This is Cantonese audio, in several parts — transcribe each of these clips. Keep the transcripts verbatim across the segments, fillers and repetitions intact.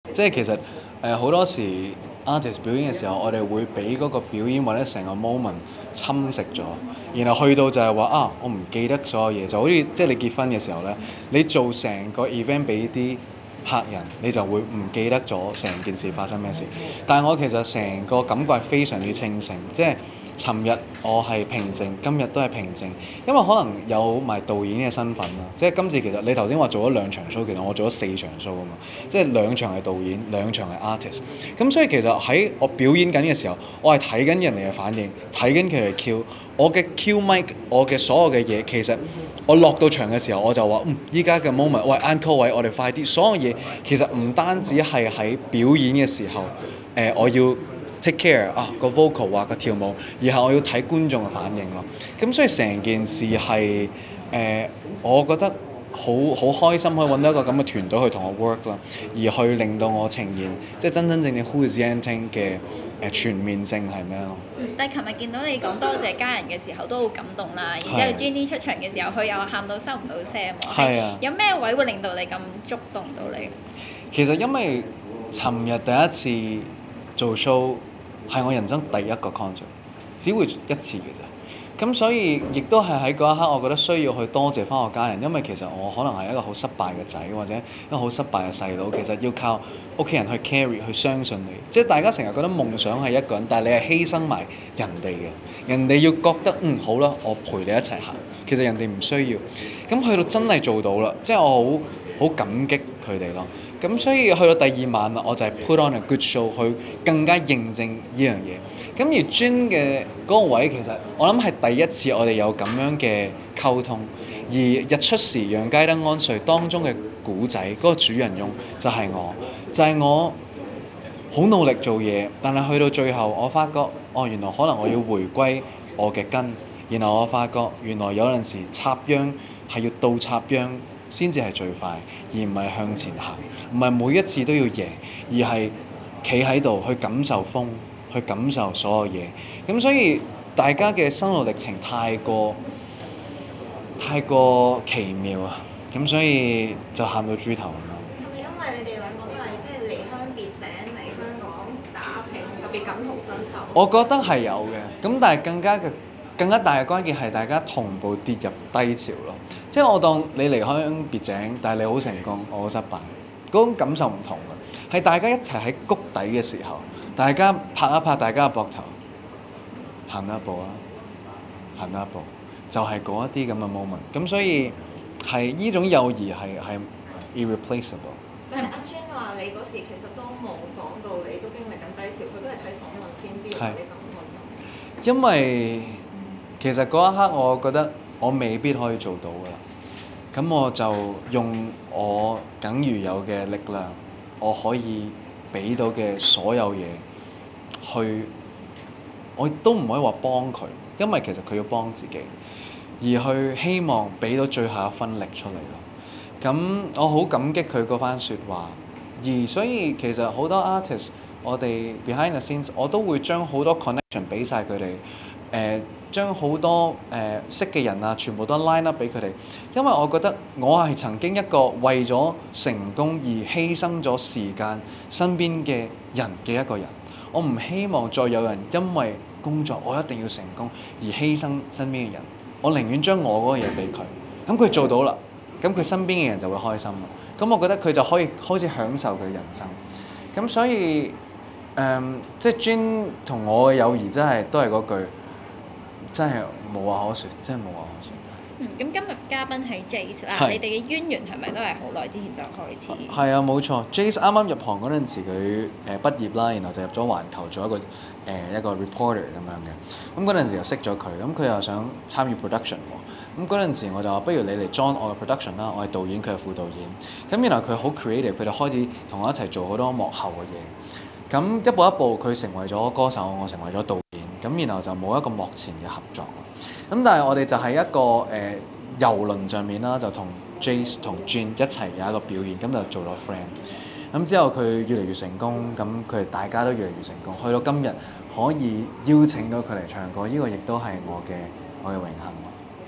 即係其實誒好、多時 artist 表演嘅時候，我哋會俾嗰個表演或者成個 moment 侵蝕咗，然後去到就係話啊，我唔記得所有嘢，就好似即係你結婚嘅時候咧，你做成個 event 俾啲客人，你就會唔記得咗成件事發生咩事。但係我其實成個感覺係非常之清醒，即係尋日我係平靜，今日都係平靜，因為可能有埋導演嘅身份啦。即係今次其實你頭先話做咗兩場 show，其實我做咗四場 show 啊嘛，即係兩場係導演，兩場係 artist。咁所以其實喺我表演緊嘅時候，我係睇緊人哋嘅反應，睇緊佢哋 Q，我嘅 Q mic，我嘅所有嘅嘢，其實我落到場嘅時候，我就話嗯，依家嘅 moment，喂 encore 位，我哋快啲，所有嘢其實唔單止係喺表演嘅時候，誒、呃、我要 take care 啊個 vocal 啊個跳舞，而係我要睇觀眾嘅反應咯。咁所以成件事係誒、呃，我覺得好好開心可以揾到一個咁嘅團隊去同我 work 啦，而去令到我呈現即係真真正正 Who is Yan-Ting 嘅誒全面性係咩咯？ 嗯，但係琴日見到你講多謝家人嘅時候都好感動啦，然之後 Jenny 出場嘅時候，佢又喊到收唔到聲喎。 係啊。 有咩位會令到你咁觸動到你？ 其實因為尋日第一次做 show 係我人生第一個 concert，只會一次嘅啫。咁所以亦都係喺嗰一刻，我覺得需要去多謝翻我家人，因為其實我可能係一個好失敗嘅仔，或者一個好失敗嘅細佬。其實要靠屋企人去 carry，去相信你。即係大家成日覺得夢想係一個人，但係你係犧牲埋人哋嘅。人哋要覺得嗯好啦，我陪你一齊行。其實人哋唔需要。咁去到真係做到啦，即係我好好感激佢哋咯。咁所以去到第二晚啦，我就係 put on a good show 去更加認證呢樣嘢。咁而 Jin 嘅嗰個位其實我諗係第一次我哋有咁樣嘅溝通。而日出時讓街燈安睡當中嘅古仔嗰個主人翁就係我，就係我好努力做嘢，但係去到最後我發覺哦，原來可能我要回歸我嘅根。然後我發覺原來有陣時插秧係要倒插秧先至係最快，而唔係向前行，唔係每一次都要贏，而係企喺度去感受風，去感受所有嘢。咁所以大家嘅生路歷程太過太過奇妙啊！咁所以就喊到豬頭咁樣。 係咪因為你哋兩個都係即係離鄉別井嚟香港打拼，特別感同身受？ 我覺得係有嘅，咁但係更加嘅更加大嘅關鍵係大家同步跌入低潮咯。即係我當你離鄉別井，但係你好成功，我好失敗，嗰種感受唔同嘅，係大家一齊喺谷底嘅時候，大家拍一拍大家嘅膊頭，行多一步啊，行多一步，就係嗰一啲咁嘅 moment。咁所以係呢種友誼係係 irreplaceable。 但係阿 Jane 話你嗰時其實都冇講到你都經歷緊低潮，佢都係睇訪問先知道你咁開心。 因為其實嗰一刻我覺得我未必可以做到㗎啦，咁我就用我僅餘有嘅力量，我可以俾到嘅所有嘢去，我都唔可以話幫佢，因為其實佢要幫自己，而去希望俾到最後一分力出嚟咯。咁我好感激佢嗰番説話，而所以其實好多 artist，我哋 behind the scenes，我都會將好多 connection 俾晒佢哋，誒、呃、將好多誒、呃、識嘅人啊，全部都 line up 俾佢哋，因為我覺得我係曾經一個為咗成功而犧牲咗時間身邊嘅人嘅一個人，我唔希望再有人因為工作我一定要成功而犧牲身邊嘅人，我寧願將我嗰個嘢俾佢，咁佢做到啦。咁佢身邊嘅人就會開心啦。咁我覺得佢就可以開始享受佢人生。咁所以誒、嗯，即係 Jane 同我嘅友誼真係都係嗰句，真係無話可説，真係無話可説。 嗯，咁今日嘉賓係 Jace 啦， 係你哋嘅淵源係咪都係好耐之前就開始？ 係啊，冇錯。Jace 啱啱入行嗰陣時，佢誒畢業啦，然後就入咗環球做一個誒、呃、一個 reporter 咁樣嘅。咁嗰陣時就識咗佢，咁佢又想參與 production 喎。咁嗰陣時我就話：不如你嚟 join 我嘅 production 啦，我係導演，佢係副導演。咁然後佢好 creative，佢就開始同我一齊做好多幕後嘅嘢。咁一步一步，佢成為咗歌手，我成為咗導演。咁然後就冇一個幕前嘅合作。咁但係我哋就喺一個誒、呃、遊輪上面啦，就同 Jace 同 Jane 一齊有一個表演，咁就做咗 friend。咁之後佢越嚟越成功，咁佢哋大家都越嚟越成功，去到今日可以邀請到佢嚟唱歌，呢、這個亦都係我嘅我嘅榮幸。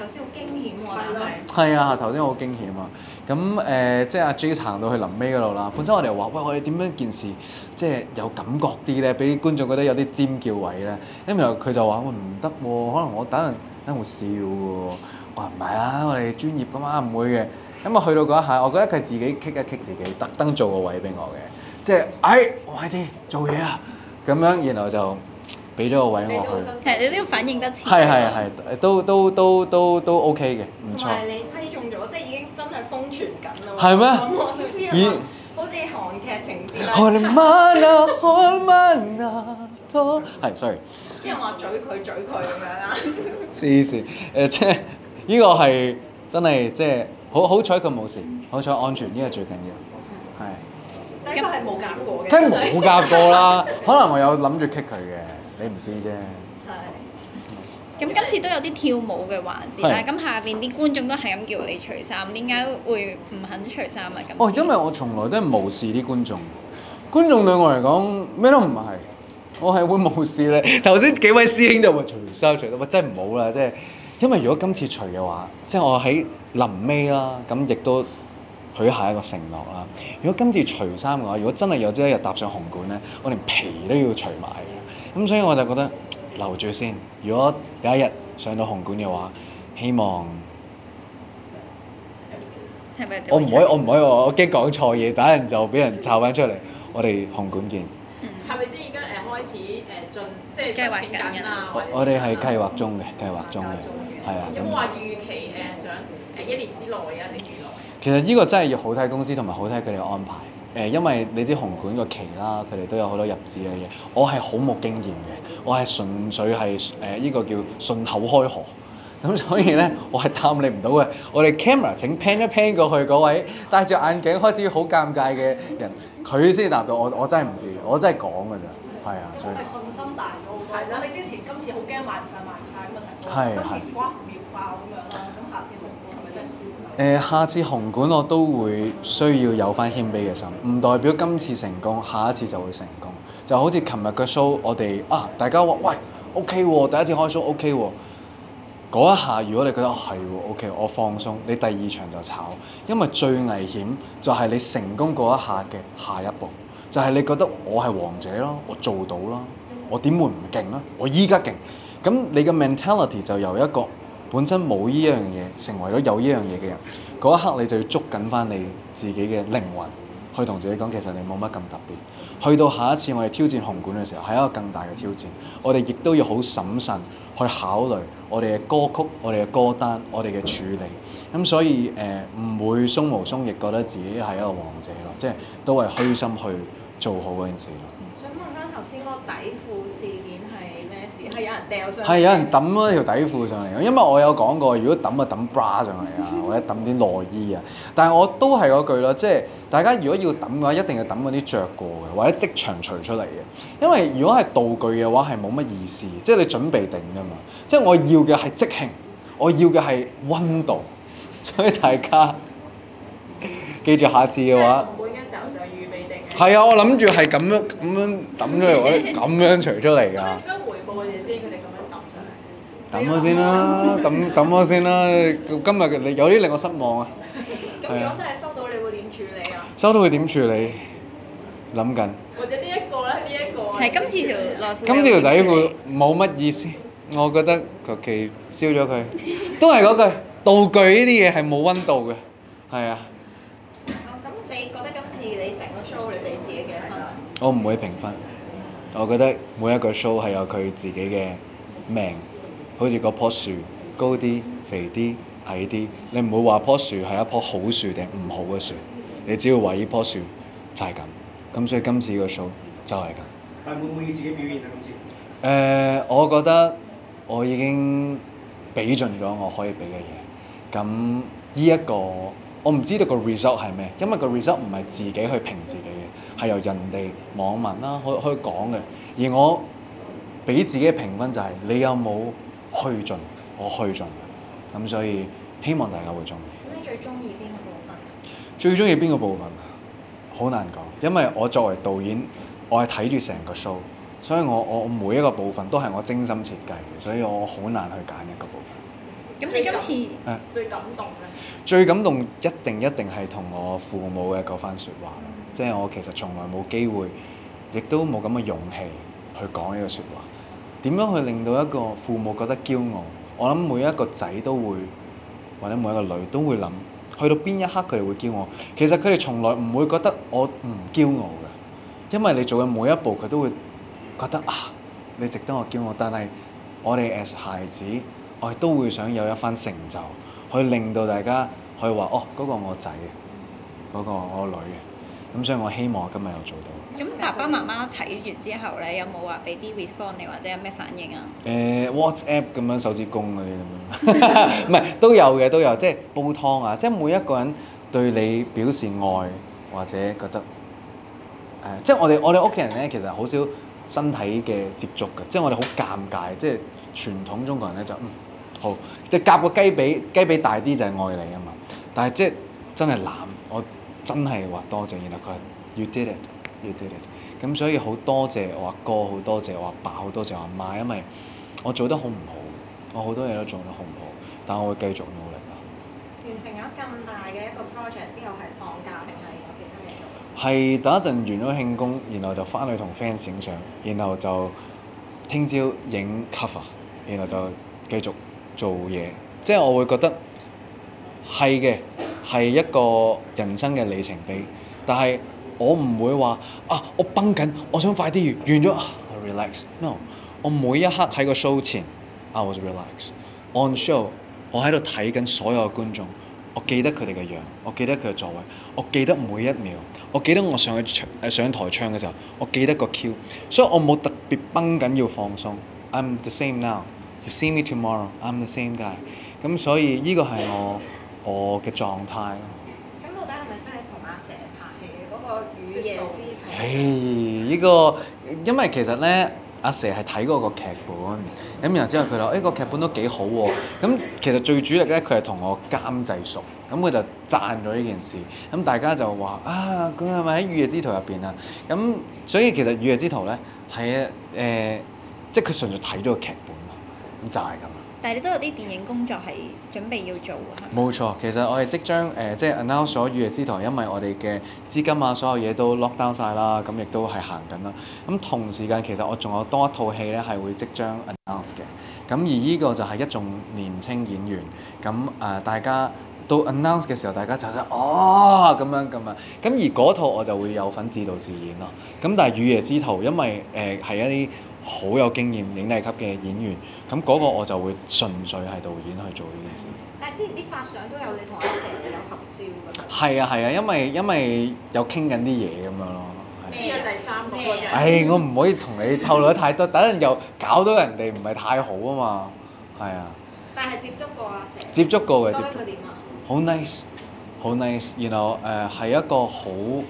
頭先好驚險喎，但係係啊，頭先好驚險啊！咁誒、呃，即係阿 J 行到去臨尾嗰度啦。本身我哋話：喂，我哋點樣件事即係有感覺啲咧，俾觀眾覺得有啲尖叫位咧。咁然後佢就話：喂，唔得喎，可能我等陣等陣會笑喎。我話唔係啦，我哋專業噶嘛，唔會嘅。咁啊，去到嗰一下，我覺得佢自己棘一棘自己，特登做個位俾我嘅，即係哎，快啲做嘢啊！咁樣，然後就俾咗個位我去。 係你都要反應得遲。 係係係，都都都都都 OK 嘅，唔錯。 同埋你批中咗，即係已經真係瘋傳緊啦喎。 係咩？ 咁我好似韓劇情節啦。 開曼啊，開曼啊，多係 sorry。 啲人話嘴佢嘴佢咁樣啦。 黐線誒，即係呢個係真係即係好好彩佢冇事，好彩安全，呢個最緊要係。 但係佢係冇夾過嘅。 梗係冇夾過啦，可能我有諗住 kick 佢嘅，你唔知啫。 咁今次都有啲跳舞嘅環節啦，咁下邊啲觀眾都係咁叫你除衫，點解會唔肯除衫啊？咁哦，因為我從來都係無視啲觀眾，觀眾對我嚟講咩都唔係，我係會無視你。頭先幾位師兄就話除衫除得，喂真係唔好啦，即係因為如果今次除嘅話，即係我喺臨尾啦，咁亦都許下一個承諾啦。如果今次除衫嘅話，如果真係有朝一日踏上紅館咧，我連皮都要除埋嘅，咁所以我就覺得。留住先，如果有一日上到紅館嘅話，希望係咪我唔可以，我唔可以話我驚講錯嘢，等陣就俾人抄翻出嚟。我哋紅館見。 係咪即係而家誒開始誒進即係計劃申請緊啊？ 我我哋係計劃中嘅，計劃中嘅，係啊。 有冇話預期誒想誒一年之內啊，定幾耐？ 其實呢個真係要好睇公司同埋好睇佢哋嘅安排。誒，因為你知紅館個期啦，佢哋都有好多入紙嘅嘢。我係好冇經驗嘅，我係純粹係誒呢個叫順口開河。咁所以咧，我係探你唔到嘅。我哋 camera 請 pan 一 pan 過去嗰位戴住眼鏡開始好尷尬嘅人，佢先答到我。我真係唔知，我真係講㗎咋，係啊。所以係信心大咗好多。係啦，你之前今次好驚賣唔晒賣唔晒咁啊成個， 係今次哇秒爆咁樣啦。咁下次紅館係咪真係信心？ 誒，下次紅館我都會需要有翻謙卑嘅心，唔代表今次成功，下一次就會成功。就好似琴日嘅 show，我哋啊，大家話喂 OK 喎，第一次開 show OK 喎。嗰一下，如果你覺得係喎 OK，我放鬆，你第二場就炒，因為最危險就係你成功嗰一下嘅下一步，就係你覺得我係王者咯，我做到啦，我點會唔勁啊？我依家勁，咁你嘅 mentality 就由一個本身冇呢樣嘢，成為咗有呢樣嘢嘅人，嗰一刻你就要捉緊翻你自己嘅靈魂，去同自己講，其實你冇乜咁特別。去到下一次我哋挑戰紅館嘅時候，係一個更大嘅挑戰。我哋亦都要好審慎去考慮我哋嘅歌曲、我哋嘅歌單、我哋嘅處理。咁所以誒唔、呃、會鬆毛鬆翼，覺得自己係一個王者咯，即係都係虛心去做好嗰件事咯。 想問翻頭先嗰個底褲事件係咩事？係有人掉上嚟？ 係有人抌咗條底褲上嚟，因為我有講過，如果抌就抌 bra 上嚟啊，或者抌啲內衣啊。但係我都係嗰句啦，即係大家如果要抌嘅話，一定要抌嗰啲着過嘅，或者即場除出嚟嘅。因為如果係道具嘅話，係冇乜意思，即係你準備定㗎嘛。即係我要嘅係即興，我要嘅係溫度，所以大家記住下次嘅話。 紅館嘅時候就預備定嘅。 係啊，我諗住係咁樣咁樣抌出嚟，或者咁樣除出嚟㗎。 咁你點樣回報佢哋先？佢哋咁樣抌上嚟。 抌咗先啦，抌抌咗先啦。今日你有啲令我失望啊。 咁如果真係收到，你會點處理啊？ 收到會點處理？諗緊。 或者呢一個咧，呢一個。 係今次條內褲。 今條底褲冇乜意思，我覺得求其燒咗佢。都係嗰句，道具呢啲嘢係冇溫度嘅，係啊。 咁你覺得今次你成個 show 你俾自己幾多分啊？ 我唔會評分，我覺得每一個 show 係有佢自己嘅命，好似嗰棵樹高啲、肥啲、矮啲，你唔會話棵樹係一棵好樹定唔好嘅樹，你只要話呢棵樹就係咁。咁所以今次個 show 就係咁。 但滿唔滿意自己表現啊？今次？ 誒、呃，我覺得我已經俾盡咗我可以俾嘅嘢。咁呢一個我唔知道個 result 係咩，因為個 result 唔係自己去評自己嘅，係由人哋網民啦去去講嘅。而我俾自己嘅評分就係、是、你有冇去盡，我去盡。咁所以希望大家會中意。 咁你最中意邊個部分啊？ 最中意邊個部分啊？好難講，因為我作為導演，我係睇住成個 show，所以我我每一個部分都係我精心設計嘅，所以我好難去揀一個部分。 咁你今次誒最感動咧？ 最感動一定一定係同我父母嘅嗰番説話，即係我其實從來冇機會，亦都冇咁嘅勇氣去講呢個説話。點樣去令到一個父母覺得驕傲？我諗每一個仔都會，或者每一個女都會諗，去到邊一刻佢哋會驕傲。其實佢哋從來唔會覺得我唔驕傲嘅，因為你做嘅每一步佢都會覺得啊，你值得我驕傲。但係我哋 as 孩子，我哋都會想有一番成就，去令到大家可以話哦，嗰個我仔嘅，嗰個我女嘅。咁所以我希望我今日有做到。 咁爸爸媽媽睇完之後咧，有冇話俾啲 response 你，或者有咩反應啊？ 誒、呃、WhatsApp 咁樣手指公嗰啲咁樣，唔係都有嘅都有，即係煲湯啊！即係每一個人對你表示愛，或者覺得誒、呃，即係我哋我哋屋企人咧，其實好少身體嘅接觸嘅，即係我哋好尷尬，即係傳統中國人咧就嗯好，即係夾個雞髀，雞髀大啲就係愛你啊嘛。但係即係真係攬，我真係話多謝，然後佢話 You did it。You did it。咁所以好多謝我阿哥，好多謝我阿爸，好多謝我阿媽，因為我做得好唔好，我好多嘢都做得好唔好，但我會繼續努力啦。 完成咗咁大嘅一個 project 之後係放假定係有其他嘢做？ 係等一陣完咗慶功，然後就翻去同 fans 影相，然後就聽朝影 cover，然後就繼續做嘢。即係我會覺得係嘅，係一個人生嘅里程碑，但係我唔會話啊，我繃緊，我想快啲完完咗啊 ，relax。No，我每一刻喺個 show 前 ，I was relax。On show，我喺度睇緊所有嘅觀眾，我記得佢哋嘅樣，我記得佢嘅座位，我記得每一秒，我記得我上去唱誒上台唱嘅時候，我記得個 cue，所以我冇特別繃緊要放鬆。I'm the same now. You see me tomorrow. I'm the same guy。咁所以呢個係我我嘅狀態咯。 咁到底係咪真係同阿蛇拍戲嘅嗰個雨夜之庭？ 誒，呢個因為其實咧，阿蛇係睇過個劇本，咁然後之後佢話：誒個劇本都幾好喎。咁其實最主力咧，佢係同我監製熟，咁佢就讚咗呢件事。咁大家就話：啊，佢係咪喺《雨夜之途》入邊啊？咁所以其實《雨夜之途》咧係誒，即係佢純粹睇咗個劇本咯，咁就係咁。 但係你都有啲電影工作係準備要做㗎。 冇錯，其實我哋即將誒、呃、即係 announce 咗《雨夜之台》，因為我哋嘅資金啊，所有嘢都 lock down 晒啦，咁亦都係行緊啦。咁同時間其實我仲有多一套戲咧，係會即將 announce 嘅。咁而呢個就係一眾年青演員，咁誒、呃、大家到 announce 嘅時候，大家就覺得哦咁樣咁啊。咁而嗰套我就會有份指導自演咯。咁但係《雨夜之途》因為誒係、呃、一啲好有經驗影帝級嘅演員，咁嗰個我就會純粹係導演去做呢件事。 但係之前啲發相都有你同阿蛇有合照㗎。 係啊係啊，因為因為有傾緊啲嘢咁樣咯。 知咗第三個嗰隻。 唉，我唔可以同你透露得太多，等陣又搞到人哋唔係太好啊嘛。係啊。 但係接觸過阿蛇。 接觸過嘅。 覺得佢點啊？ 好 nice，好 nice，然後誒係一個好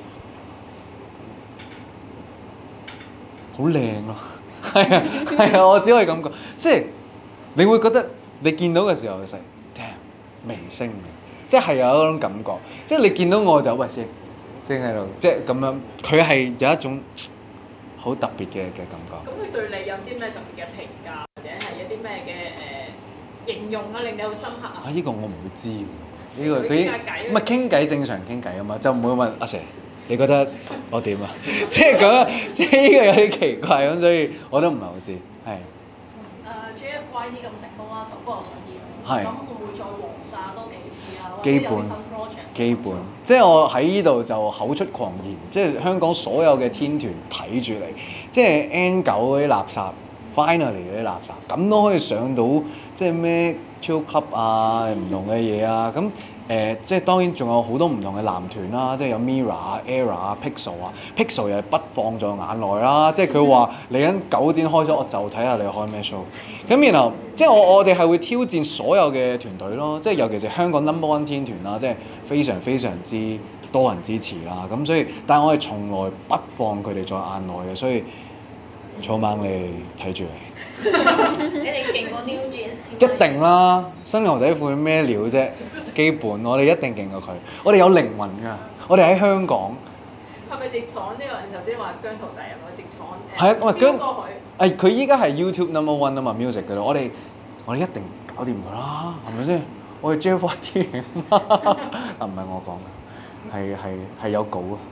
好靚咯。係啊，係啊，我只可以咁講，即係你會覺得你見到嘅時候就係 damn 明星嘅，即係有一種感覺，即係你見到我就喂先先喺度，即係咁樣，佢係有一種好特別嘅嘅感覺。 咁佢對你有啲咩特別嘅評價，或者係一啲咩嘅誒形容啊，令你好深刻啊？ 啊！呢個我唔會知嘅，呢個佢唔係傾偈正常傾偈啊嘛，就唔會問阿 Sir。你覺得我點啊？即係咁樣，即係呢個有啲奇怪咁，所以我都唔係好知。係。 誒 J F Y D 咁成功啦，首歌又上映， 係。 咁會唔會再黃炸多幾次啊？ 基本。基本。即係我喺呢度就口出狂言，即係香港所有嘅天團睇住你，即係 N 九嗰啲垃圾 ，Finally 嗰啲垃圾，咁都可以上到即係咩 Chill Club 啊，唔同嘅嘢啊，咁。誒、呃，即係當然仲有好多唔同嘅男團啦，即係有 Mirror 啊、Era 啊、Pixel 啊，Pixel 又係不放在眼內啦。即係佢話嚟緊九展開咗，我就睇下你開咩 show。咁然後即係我我哋係會挑戰所有嘅團隊咯，即係尤其是香港 number one 天團啦，即係非常非常之多人支持啦。咁所以，但係我哋從來不放佢哋在眼內嘅，所以草蜢你睇住你。 你哋勁過 New Jeans 一定啦，新牛仔褲咩料啫？基本我哋一定勁過佢，我哋有靈魂㗎，我哋喺香港。 係咪直闖呢個？你頭先話姜濤第日我直闖誒？ 係啊，我姜過佢。 誒佢依家係 YouTube number one 啊嘛 music 嗰度，我哋我哋一定搞掂佢啦，係咪先？我係 J F Y T 嚟㗎嘛，啊唔係我講嘅，係係係有稿啊。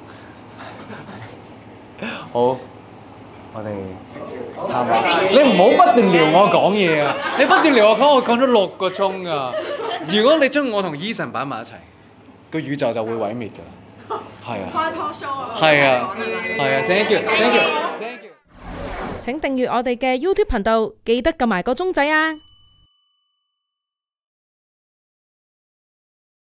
好，我哋係咪？你唔好不斷撩我講嘢啊！你不斷撩我講，我講咗六個鐘啊！如果你將我同 Eason 擺埋一齊，個宇宙就會毀滅㗎啦。係啊。 開 talk show 啊！ 係啊，係啊 ，thank you，thank you，thank you。 請訂閱我哋嘅 YouTube 頻道，記得撳埋個鐘仔啊！